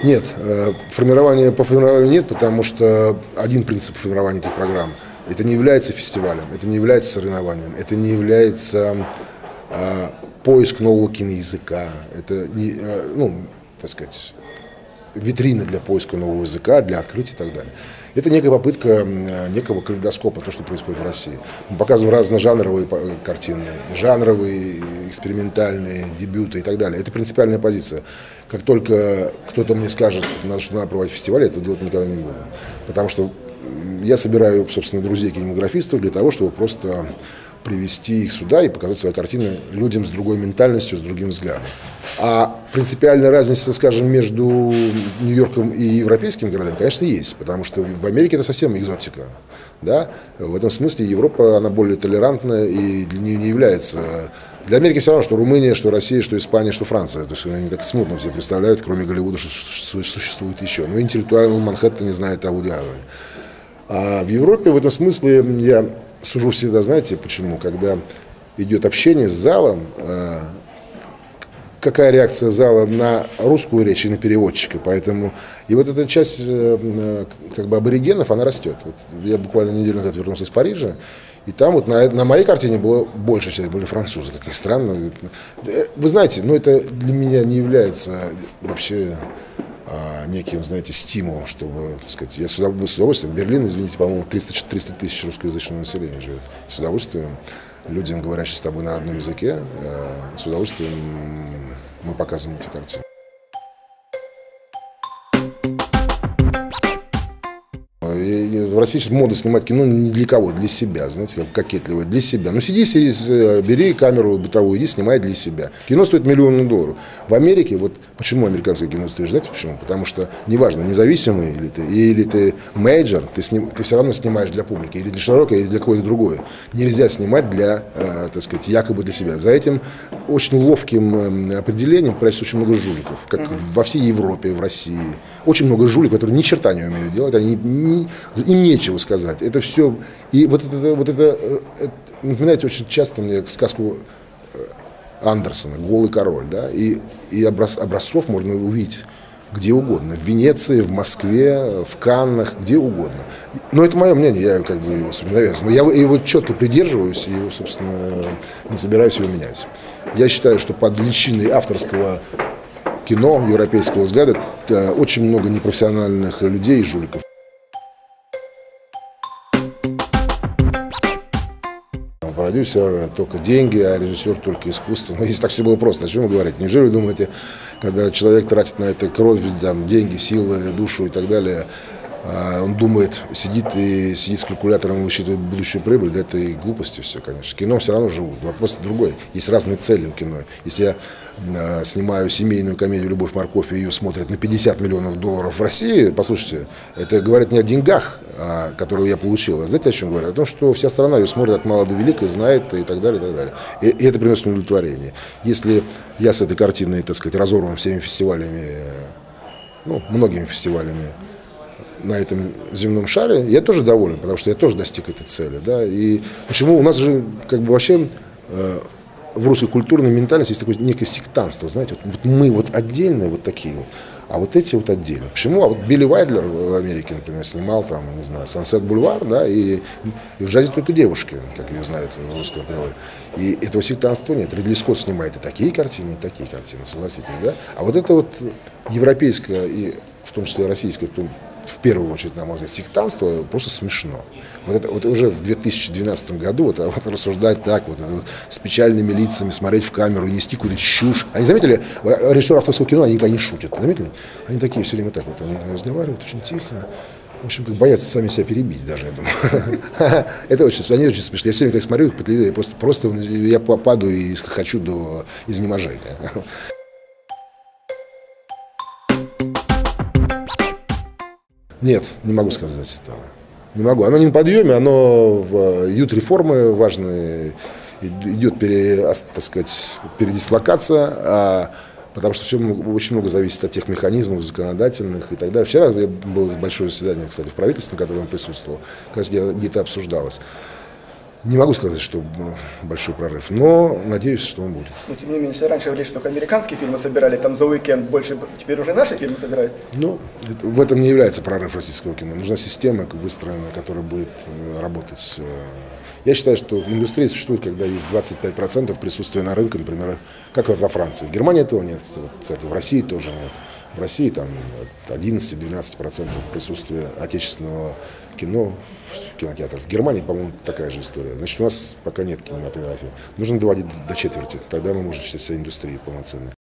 Нет, по формированию нет, потому что один принцип формирования этих программ. Это не является фестивалем, это не является соревнованием, это не является поиск нового киноязыка, это не, так сказать, витрина для поиска нового языка, для открытия и так далее. Это некая попытка некого калейдоскопа, то, что происходит в России. Мы показываем разножанровые картины, жанровые, экспериментальные, дебюты и так далее. Это принципиальная позиция. Как только кто-то мне скажет, что надо проводить фестиваль, я этого делать никогда не буду. Потому что я собираю, собственно, друзей-кинематографистов для того, чтобы просто привести их сюда и показать свои картины людям с другой ментальностью, с другим взглядом. А принципиальная разница, скажем, между Нью-Йорком и европейскими городами, конечно, есть, потому что в Америке это совсем экзотика. Да? В этом смысле Европа, она более толерантна и для нее не является... Для Америки все равно, что Румыния, что Россия, что Испания, что Франция. То есть они так смутно все представляют, кроме Голливуда, что существует еще. Но интеллектуально Манхэттен не знает о Вуди Аллене. А в Европе в этом смысле я сужу всегда, знаете, почему? Когда идет общение с залом, какая реакция зала на русскую речь и на переводчика. Поэтому и вот эта часть как бы аборигенов, она растет. Вот я буквально неделю назад вернулся из Парижа, и там вот на моей картине было больше человек, были французы, как ни странно. Вы знаете, это для меня не является вообще неким, знаете, стимулом, чтобы, так сказать, я с удовольствием, Берлин, извините, по-моему, 300 тысяч русскоязычного населения живет. С удовольствием людям, говорящим с тобой на родном языке, с удовольствием мы показываем эти картины. В России сейчас мода снимать кино не для кого, для себя, знаете, как кокетливо, для себя. Сиди, бери камеру бытовую, иди, снимай для себя. Кино стоит миллионы долларов. В Америке, вот почему американское кино стоит, знаете почему? Потому что неважно, независимый или ты мейджор, ты все равно снимаешь для публики, или для широкой, или для какой-то другой. Нельзя снимать для, так сказать, якобы для себя. За этим очень ловким определением прячется очень много жуликов, как во всей Европе, в России. Очень много жуликов, которые ни черта не умеют делать, им нечего сказать. Это все. И вот это напоминает очень часто мне сказку Андерсона «Голый король». Да? И образцов можно увидеть где угодно. В Венеции, в Москве, в Каннах, где угодно. Но это мое мнение, я как бы его навязываю. Но я его четко придерживаюсь и, собственно, не собираюсь его менять. Я считаю, что под личиной авторского кино, европейского взгляда, очень много непрофессиональных людей и жуликов. Продюсер только деньги, а режиссер только искусство. Но если так все было просто, о чем вы говорите? Неужели вы думаете, когда человек тратит на это кровь, деньги, силы, душу и так далее, он думает, сидит с калькулятором и высчитывает будущую прибыль, да это и глупости все, конечно. Кино все равно живут. Вопрос другой. Есть разные цели у кино. Если я снимаю семейную комедию «Любовь, морковь», и ее смотрят на 50 миллионов долларов в России, послушайте, это говорит не о деньгах, которые я получил, а знаете, о чем говорят? О том, что вся страна ее смотрит от мала до велика, знает и так далее, и так далее. И это приносит мне удовлетворение. Если я с этой картиной, так сказать, разорван всеми фестивалями, многими фестивалями, на этом земном шаре, я тоже доволен, потому что я тоже достиг этой цели. Да? И почему у нас же как бы вообще в русской культурной ментальности есть такое некое сектантство, знаете, вот мы вот отдельные вот такие вот, а вот эти вот отдельно. Почему? А вот Билли Вайдлер в Америке, например, снимал там, не знаю, «Сансет Бульвар», да, и в джазе только девушки, как ее знают в русском природе. И этого сектантства нет. Ридли Скотт снимает и такие картины, согласитесь, да? А вот это вот европейское и в том числе российское, в первую очередь, на мой взгляд, сектантство просто смешно. Вот уже в 2012 году рассуждать так, с печальными лицами, смотреть в камеру и нести какую-то чушь. Они заметили, режиссеры авторского кино, они никогда не шутят, заметили? Они такие все время так вот, они разговаривают очень тихо. В общем, как боятся сами себя перебить даже, я думаю. Это очень смешно. Я все время, когда смотрю их по телевизору, просто я падаю и хочу до изнеможения. Нет, не могу сказать этого. Не могу. Оно не на подъеме, идут реформы важные, идет, так сказать, передислокация, потому что очень много зависит от тех механизмов законодательных и так далее. Вчера было большое заседание, кстати, в правительстве, на котором я присутствовал, как раз где-то обсуждалось. Не могу сказать, что большой прорыв, но надеюсь, что он будет. Но тем не менее, если раньше говорили, что только американские фильмы собирали, там за уикенд больше, теперь уже наши фильмы собирают. Ну, в этом не является прорыв российского кино. Нужна система выстроенная, которая будет работать. Я считаю, что в индустрии существует, когда есть 25% присутствия на рынке, например, как во Франции. В Германии этого нет, кстати, в России тоже нет. В России там от 11-12% присутствия отечественного кино в кинотеатрах. В Германии, по-моему, такая же история. Значит, у нас пока нет кинематографии. Нужно доводить до четверти, тогда мы можем считать себя индустрией полноценной.